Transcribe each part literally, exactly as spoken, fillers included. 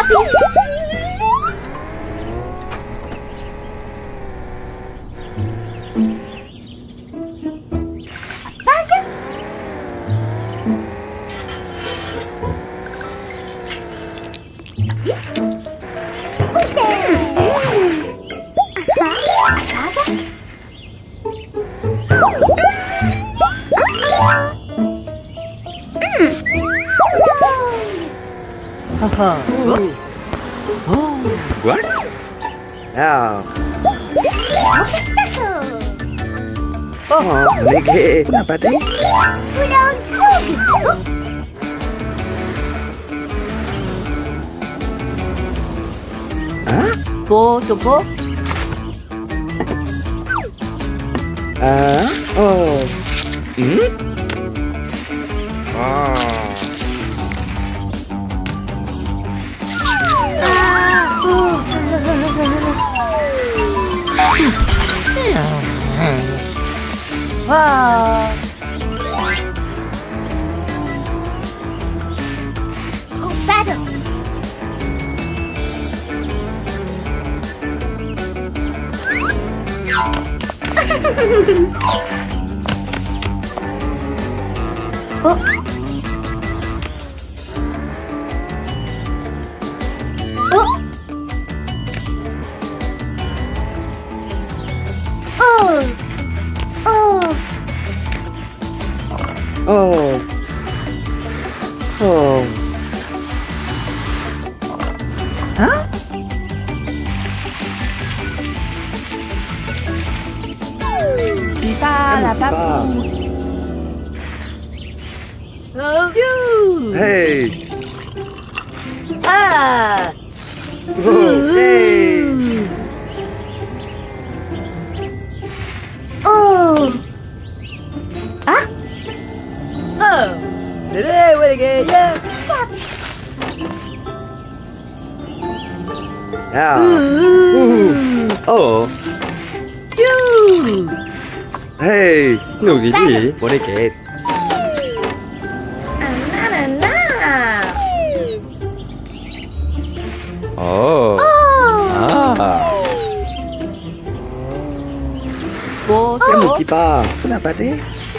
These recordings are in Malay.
What? Oh. Oh, Nike, kenapa teh? Hah? Po, coba. Ah, oh. Hmm? Ah. Wah. Go battle. Oh. Oh. Oh. Hah? Kita lah babu. Oh, you. Hey. Ah. Oh, hey. Oh. Ah? Oh. Dede, boleh ke ya? Yeah. Ooh. Oh. You. Hey, nụ cái gì? Bố đây kìa. Oh. Ah. Bố, Kamu cipa. Kenapa deh?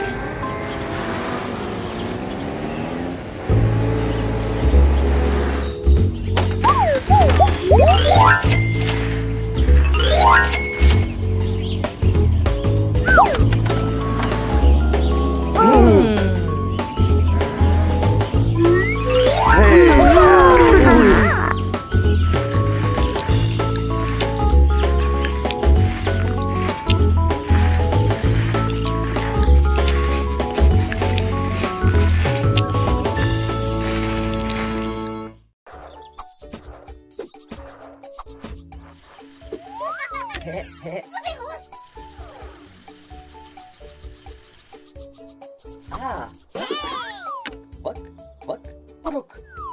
Ah. Bak, bak, buruk.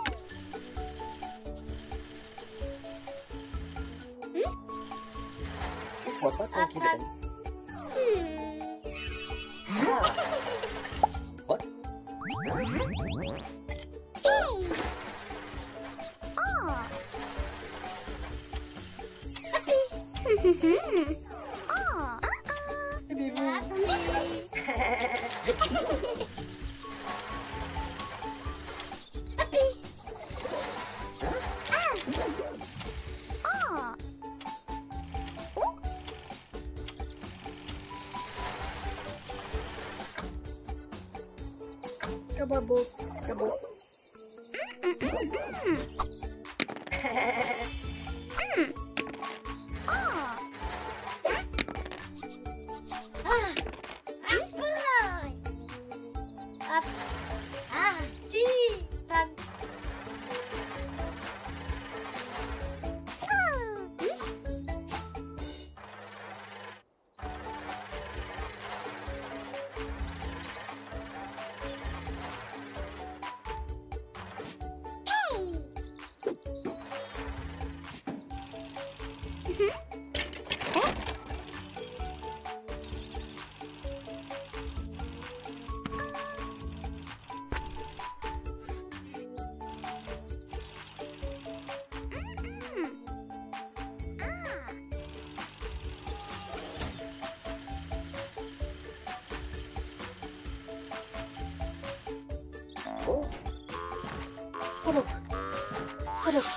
Hmm? Bapak kan kita. Ah. Bak. Coba bu, coba. Oh. Puruk. Puruk.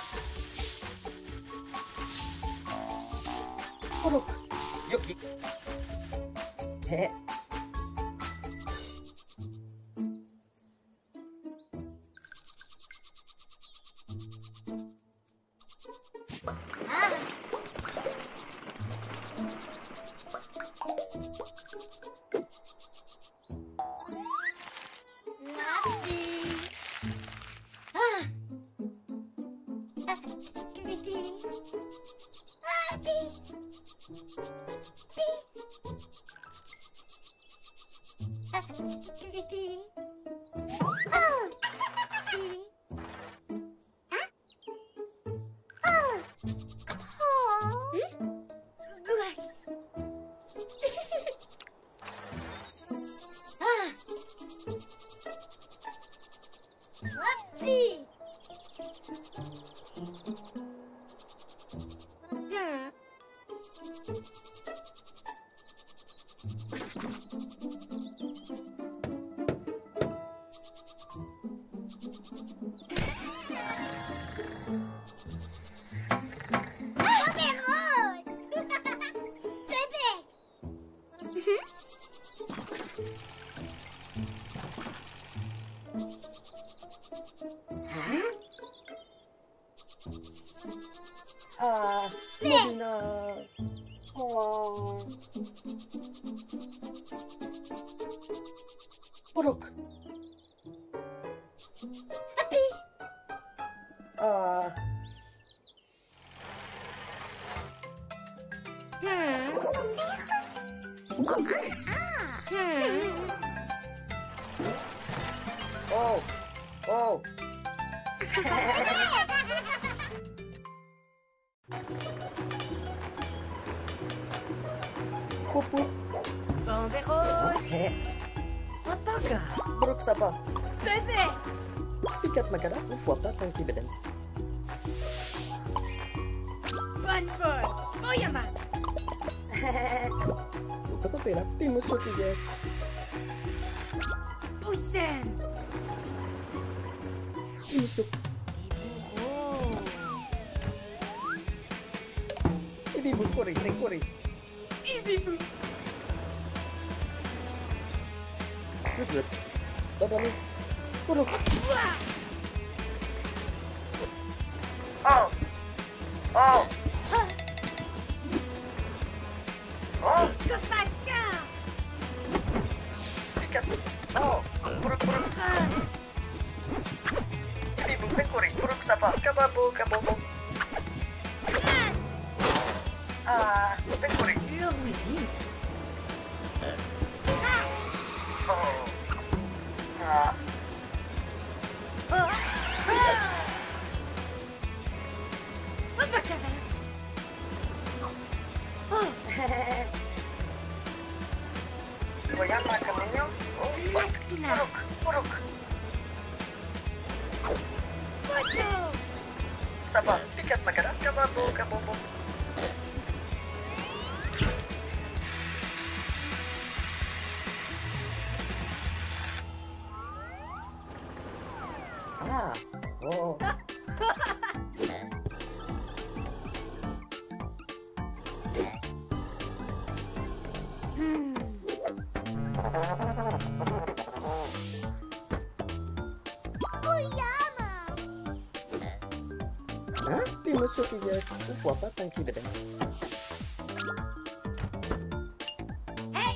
Puruk. Yuki. He. Ah, Melina. Oh. Puruk. Happy. Ah. Hmm. Hmm. Oh. Oh. Pupu. He. Apakah? Puruk sapa? Bebe! Pikat makanan ufuapa tangki badan. Banford! Oyama! Luka sa pera, pimus ko tigas. Pusen! Pimus ko. Oh! Ibibu kori, kori. Ibibu! Good, good. Baba ni. Puruk. Wah! Oh. Oh. Oh. Kapaka! Pikat. Oh. Puruk, puruk. Ibibu kori, puruk sapa. Kababu, kababu. Ah, kori. Lovely! Oh. Ah. Apakah? Oh! Goyang makanannya. Oh. Lasina! Puruk, puruk. Foto! Sapa, pikat makanan. Kababu, kababu. Ah, oh. Hmm. Hah? Pimus ko tigas. Ufuapa tangki badan. Hey!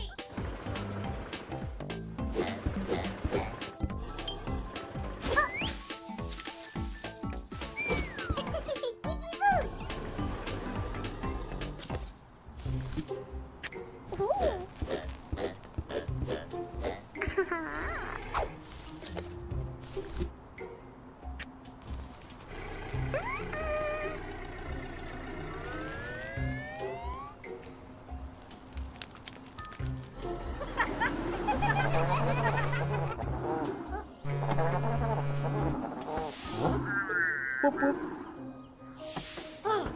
Pup, pup. Oh!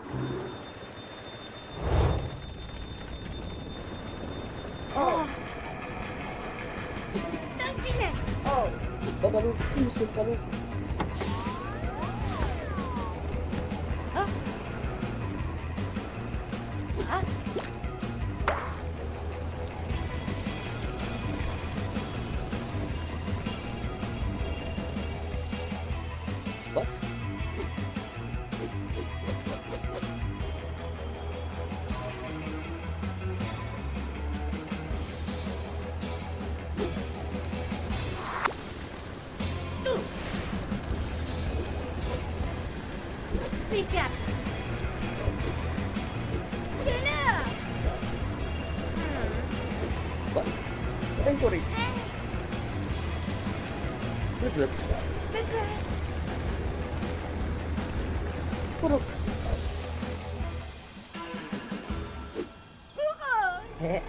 Oh. Tangkile! Oh. Babalu, gusto balu. Ah. Ah. What? Pick-up. Chiller. What? Thank you. Good. Pick-up. Puruk. Oh. Heh.